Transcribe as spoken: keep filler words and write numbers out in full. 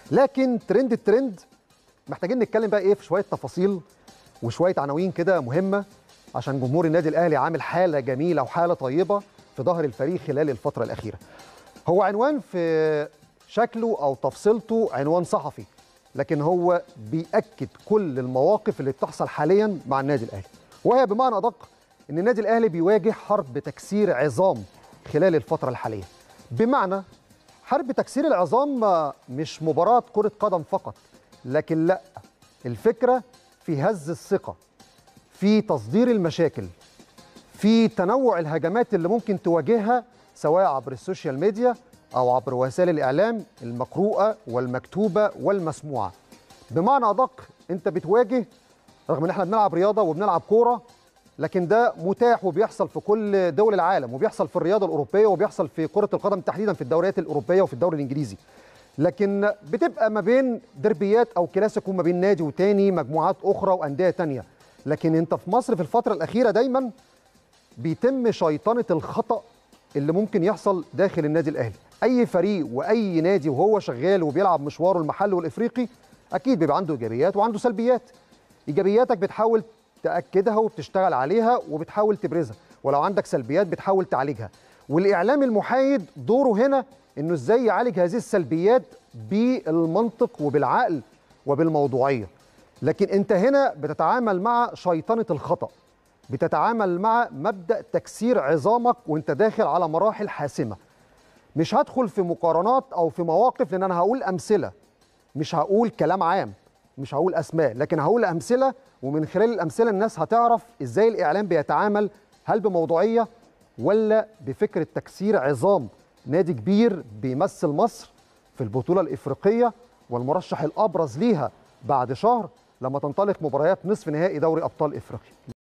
لكن ترند الترند محتاجين نتكلم بقى ايه في شويه تفاصيل وشويه عناوين كده مهمه، عشان جمهور النادي الاهلي عامل حاله جميله وحاله طيبه في ظهر الفريق خلال الفتره الاخيره. هو عنوان في شكله او تفصيلته عنوان صحفي، لكن هو بيأكد كل المواقف اللي بتحصل حاليا مع النادي الاهلي، وهي بمعنى ادق ان النادي الاهلي بيواجه حرب تكسير عظام خلال الفتره الحاليه. بمعنى حرب تكسير العظام مش مباراه كره قدم فقط، لكن لا، الفكره في هز الثقه، في تصدير المشاكل، في تنوع الهجمات اللي ممكن تواجهها سواء عبر السوشيال ميديا او عبر وسائل الاعلام المقروءه والمكتوبه والمسموعه. بمعنى ادق انت بتواجه، رغم ان احنا بنلعب رياضه وبنلعب كوره، لكن ده متاح وبيحصل في كل دول العالم، وبيحصل في الرياضه الاوروبيه، وبيحصل في كره القدم تحديدا في الدوريات الاوروبيه وفي الدوري الانجليزي. لكن بتبقى ما بين دربيات او كلاسيكو ما بين نادي وتاني، مجموعات اخرى وانديه تانيه. لكن انت في مصر في الفتره الاخيره دايما بيتم شيطنه الخطا اللي ممكن يحصل داخل النادي الاهلي. اي فريق واي نادي وهو شغال وبيلعب مشواره المحلي والافريقي اكيد بيبقى عنده ايجابيات وعنده سلبيات. ايجابياتك بتحاول تاكدها وبتشتغل عليها وبتحاول تبرزها، ولو عندك سلبيات بتحاول تعالجها. والاعلام المحايد دوره هنا انه ازاي يعالج هذه السلبيات بالمنطق وبالعقل وبالموضوعيه. لكن انت هنا بتتعامل مع شيطنه الخطا، بتتعامل مع مبدأ تكسير عظامك وانت داخل على مراحل حاسمة. مش هدخل في مقارنات او في مواقف، لان انا هقول امثلة، مش هقول كلام عام، مش هقول اسماء، لكن هقول امثلة، ومن خلال الامثلة الناس هتعرف ازاي الاعلام بيتعامل، هل بموضوعية ولا بفكرة تكسير عظام نادي كبير بيمثل مصر في البطولة الافريقية والمرشح الابرز ليها بعد شهر لما تنطلق مباريات نصف نهائي دوري ابطال افريقيا.